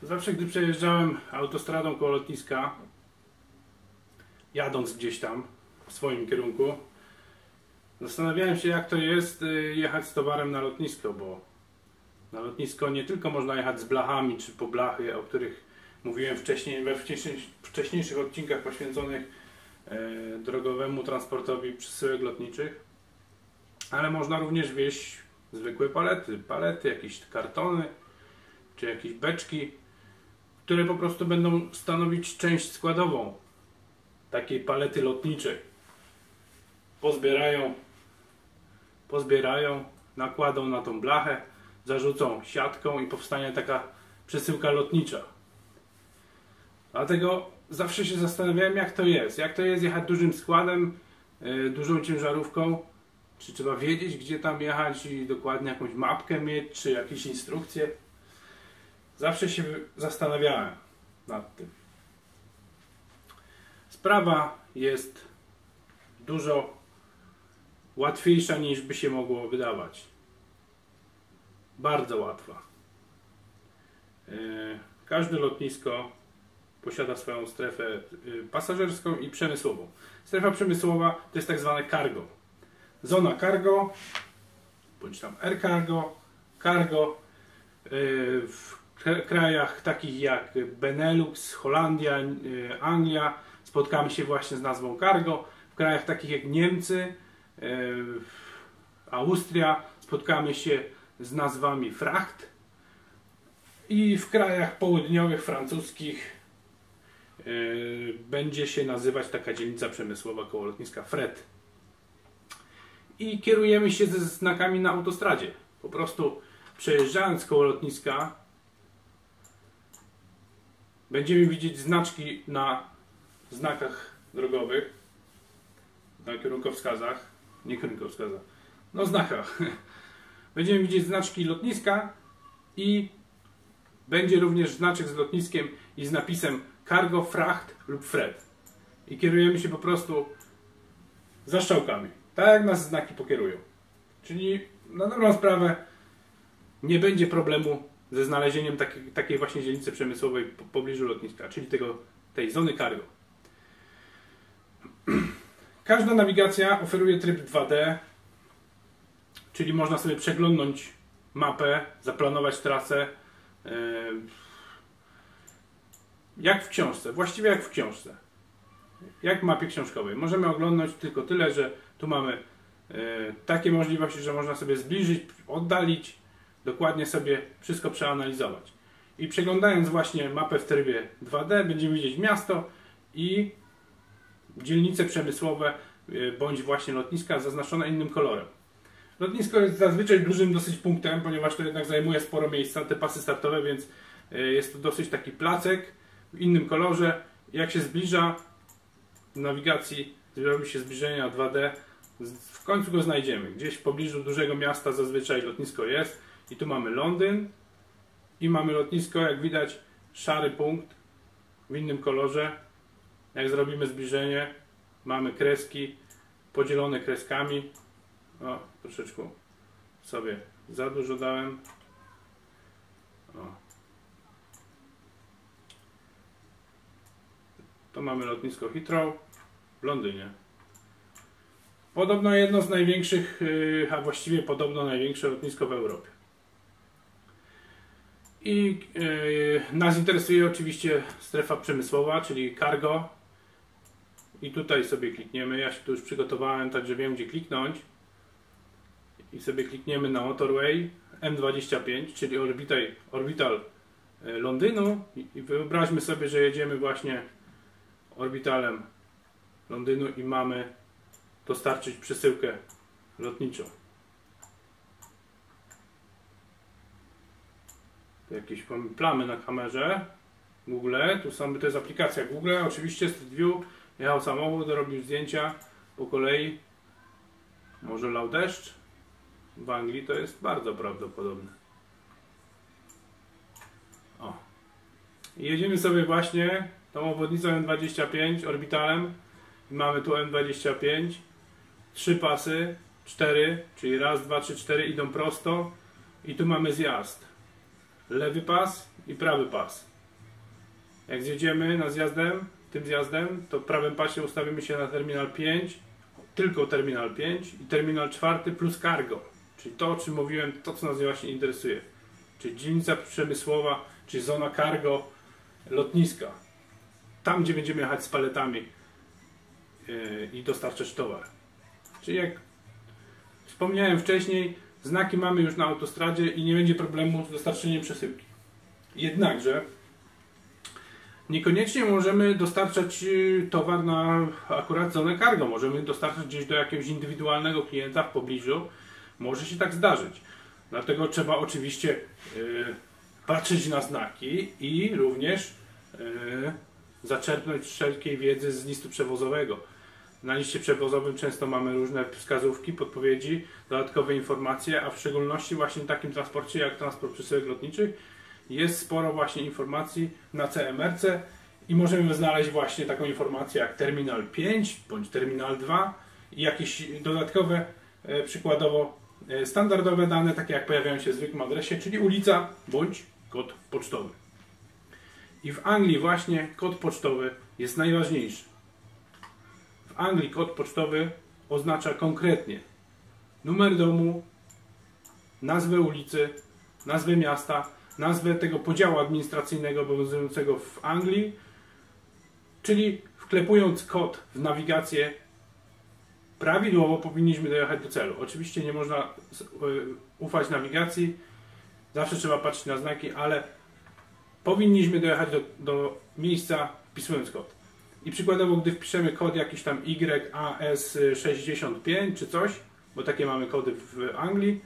Zawsze gdy przejeżdżałem autostradą koło lotniska, jadąc gdzieś tam w swoim kierunku, zastanawiałem się, jak to jest jechać z towarem na lotnisko, bo na lotnisko nie tylko można jechać z blachami czy po blachy, o których mówiłem wcześniej, we wcześniejszych odcinkach poświęconych drogowemu transportowi przesyłek lotniczych, ale można również wieźć zwykłe palety, jakieś kartony czy jakieś beczki, które po prostu będą stanowić część składową takiej palety lotniczej. Pozbierają, nakładą na tą blachę, zarzucą siatką i powstanie taka przesyłka lotnicza. Dlatego zawsze się zastanawiałem, jak to jest jechać dużym składem, dużą ciężarówką. Czy trzeba wiedzieć, gdzie tam jechać i dokładnie jakąś mapkę mieć, czy jakieś instrukcje. Zawsze się zastanawiałem nad tym. Sprawa jest dużo łatwiejsza, niż by się mogło wydawać. Bardzo łatwa. Każde lotnisko posiada swoją strefę pasażerską i przemysłową. Strefa przemysłowa to jest tak zwane cargo. Zona cargo, bądź tam air cargo, w krajach takich jak Benelux, Holandia, Anglia spotkamy się właśnie z nazwą cargo. W krajach takich jak Niemcy, Austria spotkamy się z nazwami fracht. I w krajach południowych, francuskich będzie się nazywać taka dzielnica przemysłowa koło lotniska fret. I kierujemy się ze znakami na autostradzie. Po prostu przejeżdżając koło lotniska będziemy widzieć znaczki na znakach drogowych, na kierunkowskazach, nie kierunkowskazach, no znakach. Będziemy widzieć znaczki lotniska i będzie również znaczek z lotniskiem i z napisem cargo, fracht lub fret. I kierujemy się po prostu za strzałkami. Tak jak nas znaki pokierują. Czyli na dobrą sprawę nie będzie problemu ze znalezieniem takiej właśnie dzielnicy przemysłowej w pobliżu lotniska, czyli tej zony cargo. Każda nawigacja oferuje tryb 2D, czyli można sobie przeglądnąć mapę, zaplanować trasę jak w książce, właściwie jak w książce. Jak w mapie książkowej. Możemy oglądać tylko tyle, że tu mamy takie możliwości, że można sobie zbliżyć, oddalić, dokładnie sobie wszystko przeanalizować. I przeglądając właśnie mapę w trybie 2D będziemy widzieć miasto i dzielnice przemysłowe bądź właśnie lotniska zaznaczone innym kolorem. Lotnisko jest zazwyczaj dużym dosyć punktem, ponieważ to jednak zajmuje sporo miejsca, te pasy startowe, więc jest to dosyć taki placek w innym kolorze. Jak się zbliża w nawigacji, robi się zbliżenia 2D, w końcu go znajdziemy. Gdzieś w pobliżu dużego miasta zazwyczaj lotnisko jest i tu mamy Londyn i mamy lotnisko, jak widać, szary punkt w innym kolorze. Jak zrobimy zbliżenie, mamy kreski podzielone kreskami. O, troszeczkę sobie za dużo dałem. O. To mamy lotnisko Heathrow w Londynie. Podobno jedno z największych, a właściwie podobno największe lotnisko w Europie. I nas interesuje oczywiście strefa przemysłowa, czyli cargo. I tutaj sobie klikniemy. Ja się tu już przygotowałem, także wiem, gdzie kliknąć. I sobie klikniemy na Motorway M25, czyli orbital Londynu. I wyobraźmy sobie, że jedziemy właśnie orbitalem Londynu i mamy dostarczyć przesyłkę lotniczą. Tu jakieś plamy na kamerze Google, to jest aplikacja Google, oczywiście Street View, jechał samochód, robił zdjęcia po kolei, może lał deszcz, w Anglii to jest bardzo prawdopodobne. O. I jedziemy sobie właśnie tą obwodnicą M25 orbitalem i mamy tu M25, 3 pasy, 4, czyli raz, 2, 3, 4 idą prosto i tu mamy zjazd. Lewy pas i prawy pas. Jak zjedziemy tym zjazdem, to prawym pasie ustawimy się na terminal 5, tylko terminal 5 i terminal 4 plus cargo. Czyli to, o czym mówiłem, to co nas właśnie interesuje. Czyli dzielnica przemysłowa, czyli zona cargo lotniska. Tam, gdzie będziemy jechać z paletami i dostarczać towar. Czyli jak wspomniałem wcześniej, znaki mamy już na autostradzie i nie będzie problemu z dostarczeniem przesyłki. Jednakże niekoniecznie możemy dostarczać towar na akurat zonę cargo. Możemy dostarczać gdzieś do jakiegoś indywidualnego klienta w pobliżu. Może się tak zdarzyć. Dlatego trzeba oczywiście patrzeć na znaki i również zaczerpnąć wszelkiej wiedzy z listu przewozowego. Na liście przewozowym często mamy różne wskazówki, podpowiedzi, dodatkowe informacje, a w szczególności właśnie w takim transporcie jak transport przesyłek lotniczych jest sporo właśnie informacji na CMR-ce i możemy znaleźć właśnie taką informację jak terminal 5 bądź terminal 2 i jakieś dodatkowe, przykładowo standardowe dane, takie jak pojawiają się w zwykłym adresie, czyli ulica bądź kod pocztowy. I w Anglii właśnie kod pocztowy jest najważniejszy. W Anglii kod pocztowy oznacza konkretnie numer domu, nazwę ulicy, nazwę miasta, nazwę tego podziału administracyjnego obowiązującego w Anglii, czyli wklepując kod w nawigację prawidłowo powinniśmy dojechać do celu. Oczywiście nie można ufać nawigacji, zawsze trzeba patrzeć na znaki, ale powinniśmy dojechać do miejsca wpisując kod. I przykładowo, gdy wpiszemy kod jakiś tam YAS65 czy coś, bo takie mamy kody w Anglii,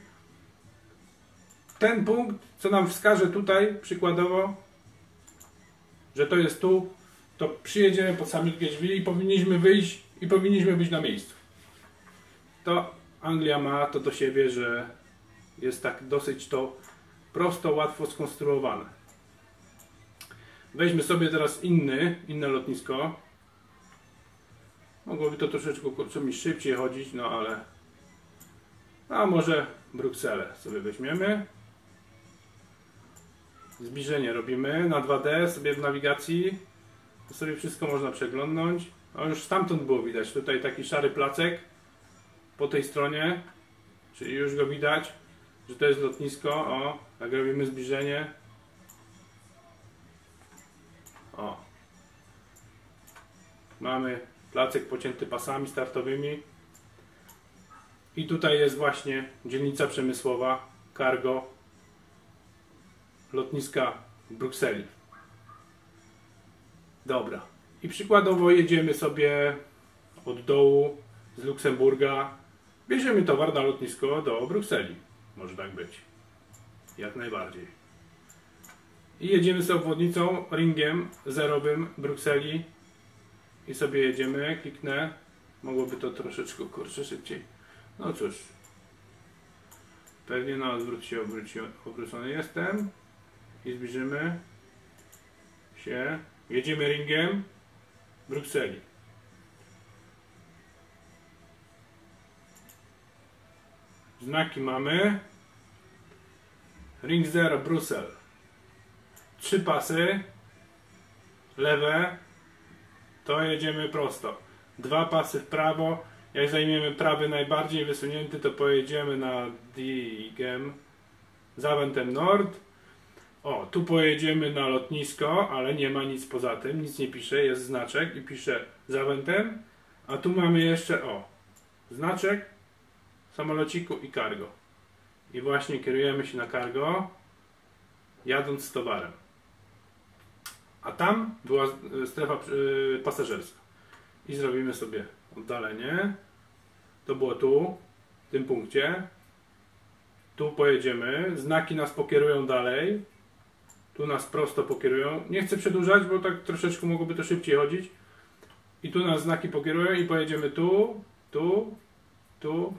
ten punkt, co nam wskaże tutaj przykładowo, że to jest tu, to przyjedziemy pod Summit Gageville i powinniśmy wyjść i powinniśmy być na miejscu. To Anglia ma to do siebie, że jest tak dosyć to prosto, łatwo skonstruowane. Weźmy sobie teraz inne lotnisko. Mogłoby to troszeczkę mi szybciej chodzić, no ale... A może Brukselę sobie weźmiemy. Zbliżenie robimy na 2D sobie w nawigacji. To sobie wszystko można przeglądnąć. O, już stamtąd było widać. Tutaj taki szary placek po tej stronie. Czyli już go widać, że to jest lotnisko. O, jak robimy zbliżenie. O. Mamy placek pocięty pasami startowymi. I tutaj jest właśnie dzielnica przemysłowa, cargo, lotniska w Brukseli. Dobra. I przykładowo jedziemy sobie od dołu z Luksemburga. Bierzemy towar na lotnisko do Brukseli. Może tak być. Jak najbardziej. I jedziemy z obwodnicą, ringiem zerowym Brukseli. I sobie jedziemy, kliknę. Mogłoby to troszeczkę kurczę szybciej. No cóż. Pewnie na odwrót się obrócony jestem. I zbliżymy się. Jedziemy ringiem Brukseli. Znaki mamy. Ring 0 Brusel. 3 pasy. Lewe. To jedziemy prosto. 2 pasy w prawo. Jak zajmiemy prawy najbardziej wysunięty, to pojedziemy na Diegem Zaventem Nord. O, tu pojedziemy na lotnisko, ale nie ma nic poza tym, nic nie pisze, jest znaczek i pisze Zaventem. A tu mamy jeszcze, o, znaczek samolociku i cargo. I właśnie kierujemy się na cargo, jadąc z towarem. A tam była strefa pasażerska. I zrobimy sobie oddalenie. To było tu, w tym punkcie. Tu pojedziemy. Znaki nas pokierują dalej. Tu nas prosto pokierują. Nie chcę przedłużać, bo tak troszeczkę mogłoby to szybciej chodzić. I tu nas znaki pokierują i pojedziemy tu, tu, tu.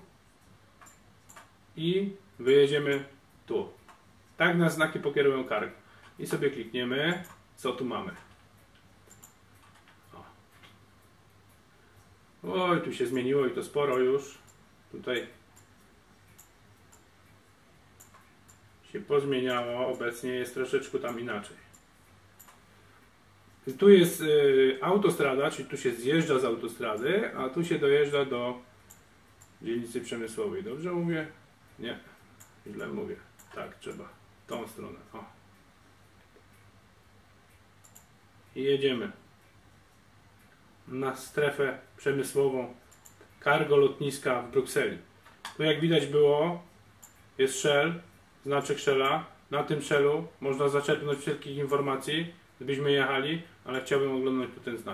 I wyjedziemy tu. Tak nas znaki pokierują cargo. I sobie klikniemy, co tu mamy. Oj, tu się zmieniło i to sporo już. Tutaj się pozmieniało. Obecnie jest troszeczkę tam inaczej. Tu jest autostrada, czyli tu się zjeżdża z autostrady, a tu się dojeżdża do dzielnicy przemysłowej. Dobrze mówię? Nie, źle mówię. Tak, trzeba. Tą stronę. O. I jedziemy na strefę przemysłową cargo lotniska w Brukseli. Tu jak widać było, jest Shell, znaczek Shella. Na tym Shellu można zaczerpnąć wszelkich informacji, gdybyśmy jechali, ale chciałbym oglądać tu ten znak.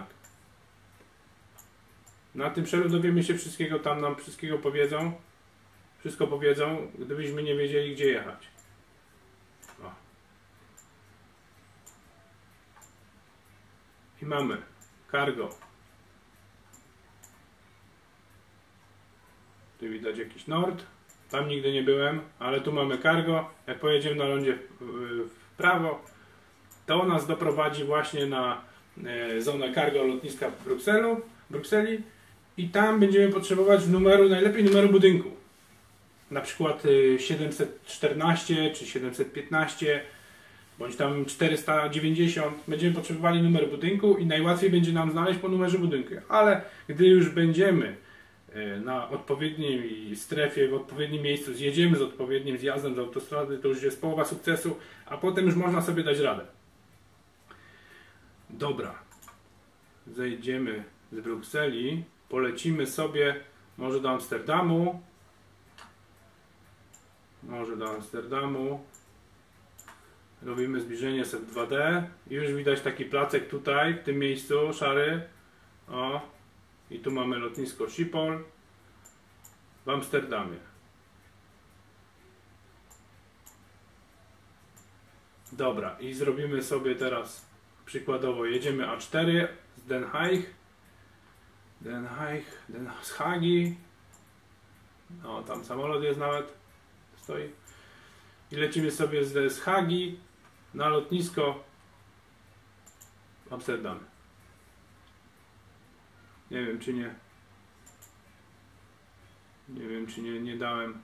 Na tym Shellu dowiemy się wszystkiego, tam nam wszystkiego powiedzą. Wszystko powiedzą, gdybyśmy nie wiedzieli, gdzie jechać. O. I mamy cargo. Tu widać jakiś nord. Tam nigdy nie byłem, ale tu mamy cargo. Jak pojedziemy na lądzie w prawo, to nas doprowadzi właśnie na zonę cargo lotniska w Brukseli i tam będziemy potrzebować numeru, najlepiej numeru budynku. Na przykład 714 czy 715 bądź tam 490. Będziemy potrzebowali numer budynku i najłatwiej będzie nam znaleźć po numerze budynku. Ale gdy już będziemy na odpowiedniej strefie, w odpowiednim miejscu, zjedziemy z odpowiednim zjazdem z autostrady, to już jest połowa sukcesu, a potem już można sobie dać radę. Dobra, zejdziemy z Brukseli, polecimy sobie może do Amsterdamu, robimy zbliżenie z 2D i już widać taki placek tutaj, w tym miejscu, szary, o. I tu mamy lotnisko Schiphol w Amsterdamie. Dobra, i zrobimy sobie teraz przykładowo, jedziemy A4 z Den Hagi. No, tam samolot jest nawet, stoi. I lecimy sobie z Hagi na lotnisko w Amsterdamie. Nie wiem czy nie dałem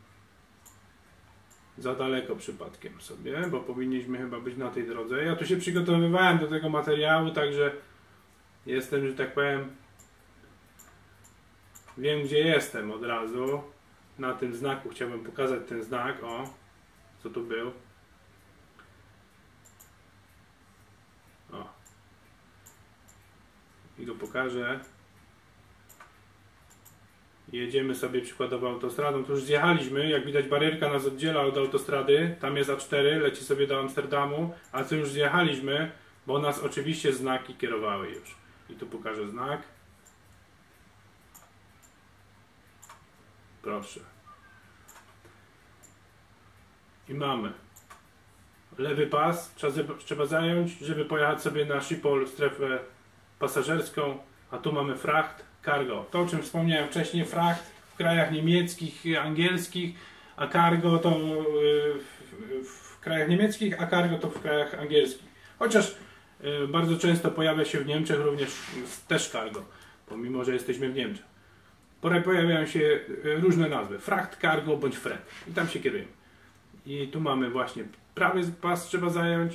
za daleko przypadkiem sobie, bo powinniśmy chyba być na tej drodze. Ja tu się przygotowywałem do tego materiału, także jestem, że tak powiem, wiem gdzie jestem od razu. Na tym znaku chciałbym pokazać ten znak, o, co tu był. O. I tu pokażę. Jedziemy sobie przykładowo autostradą, to już zjechaliśmy, jak widać barierka nas oddziela od autostrady, tam jest A4, leci sobie do Amsterdamu, a tu już zjechaliśmy, bo nas oczywiście znaki kierowały już. I tu pokażę znak. Proszę. I mamy lewy pas, trzeba zająć, żeby pojechać sobie na Schiphol, strefę pasażerską, a tu mamy fracht, cargo. To, o czym wspomniałem wcześniej, fracht w krajach niemieckich, angielskich, a cargo to w krajach niemieckich, a cargo to w krajach angielskich. Chociaż bardzo często pojawia się w Niemczech również też cargo, pomimo że jesteśmy w Niemczech. Pojawiają się różne nazwy, fracht, cargo bądź fret i tam się kierujemy. I tu mamy właśnie prawy pas trzeba zająć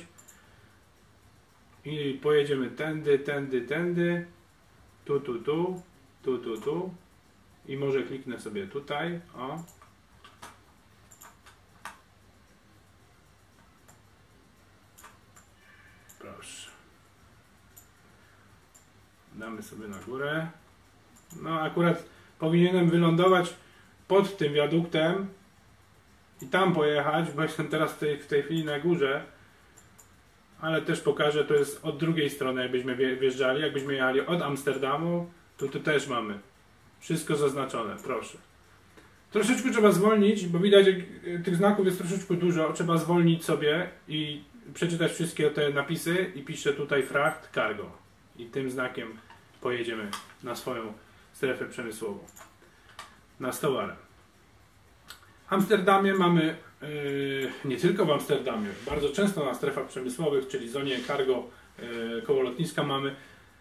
i pojedziemy tędy, tu i może kliknę sobie tutaj, o. Proszę. Damy sobie na górę. No akurat powinienem wylądować pod tym wiaduktem i tam pojechać, bo jestem teraz w tej chwili na górze, ale też pokażę, to jest od drugiej strony, jakbyśmy wjeżdżali, jakbyśmy jechali od Amsterdamu, to tu też mamy wszystko zaznaczone, proszę. Troszeczkę trzeba zwolnić, bo widać, że tych znaków jest troszeczkę dużo, trzeba zwolnić sobie i przeczytać wszystkie te napisy i piszę tutaj fracht, cargo. I tym znakiem pojedziemy na swoją strefę przemysłową. Na towarem. W Amsterdamie mamy, nie tylko w Amsterdamie, bardzo często na strefach przemysłowych, czyli zonie cargo koło lotniska mamy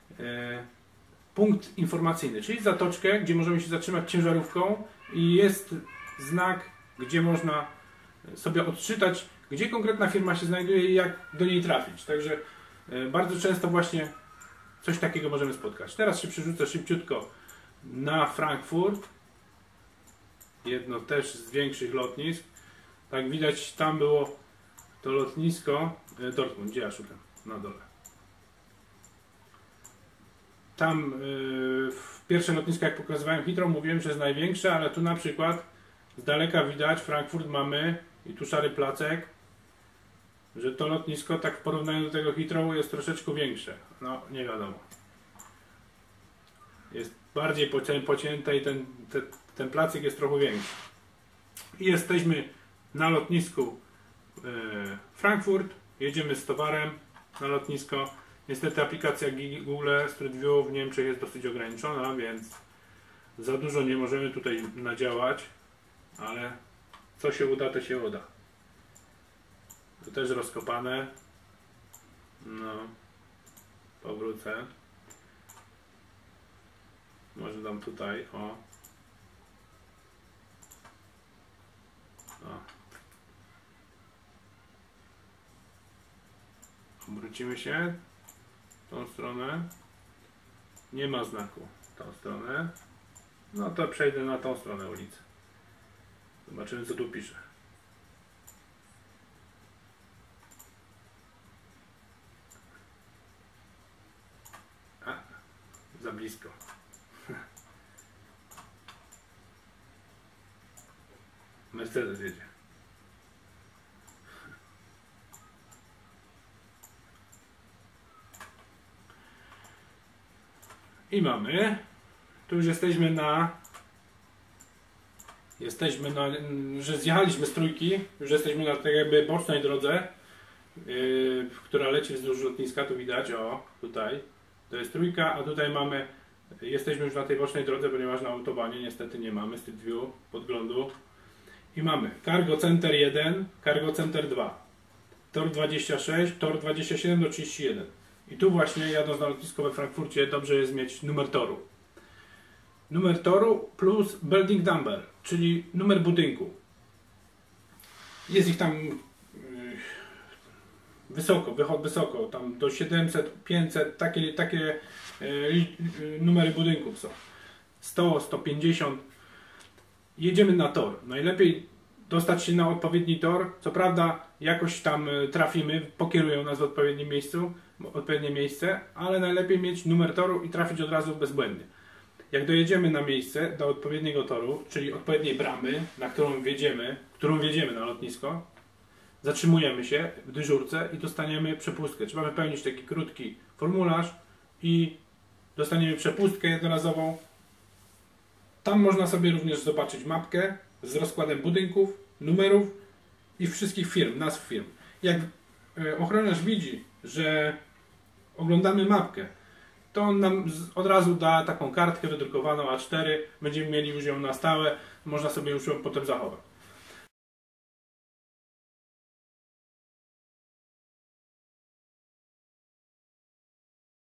punkt informacyjny, czyli zatoczkę, gdzie możemy się zatrzymać ciężarówką i jest znak, gdzie można sobie odczytać, gdzie konkretna firma się znajduje i jak do niej trafić. Także bardzo często właśnie coś takiego możemy spotkać. Teraz się przerzucę szybciutko na Frankfurt. Jedno też z większych lotnisk. Tak widać, tam było to lotnisko Dortmund, gdzie ja szukam? Na dole. Tam w pierwsze lotnisko, jak pokazywałem Heathrow, mówiłem, że jest największe, ale tu na przykład z daleka widać, Frankfurt mamy i tu szary placek, że to lotnisko tak w porównaniu do tego Heathrow jest troszeczkę większe. No, nie wiadomo. Jest bardziej pocięte i ten placek jest trochę większy. I jesteśmy na lotnisku Frankfurt. Jedziemy z towarem na lotnisko. Niestety aplikacja Google Street View w Niemczech jest dosyć ograniczona, więc za dużo nie możemy tutaj nadziałać, ale co się uda, to się uda. To też rozkopane. No, powrócę. Może dam tutaj, o. Obrócimy się w tą stronę. Nie ma znaku w tą stronę. No to przejdę na tą stronę ulicy. Zobaczymy, co tu pisze. Za blisko. Mercedes jedzie. I mamy. Tu już jesteśmy na, że zjechaliśmy z trójki. Już jesteśmy na tej jakby bocznej drodze, która leci wzdłuż lotniska. Tu widać, o, tutaj. To jest trójka, a tutaj mamy, jesteśmy już na tej bocznej drodze, ponieważ na autobanie niestety nie mamy Street View, podglądu. I mamy Cargo Center 1, Cargo Center 2, Tor 26, Tor 27 do 31. I tu właśnie, jadąc na lotnisko we Frankfurcie, dobrze jest mieć numer toru. Numer toru plus building number, czyli numer budynku. Jest ich tam wysoko, tam do 700, 500, takie numery budynków są. 100, 150. Jedziemy na tor. Najlepiej dostać się na odpowiedni tor. Co prawda jakoś tam trafimy, pokierują nas w odpowiednie miejsce, ale najlepiej mieć numer toru i trafić od razu bezbłędnie. Jak dojedziemy na miejsce do odpowiedniego toru, czyli odpowiedniej bramy, na którą wjedziemy na lotnisko, zatrzymujemy się w dyżurce i dostaniemy przepustkę. Trzeba wypełnić taki krótki formularz i dostaniemy przepustkę jednorazową. Tam można sobie również zobaczyć mapkę z rozkładem budynków, numerów i wszystkich firm, nazw firm. Jak ochroniarz widzi, że oglądamy mapkę, to on nam od razu da taką kartkę wydrukowaną A4, będziemy mieli już ją na stałe, można sobie już ją potem zachować.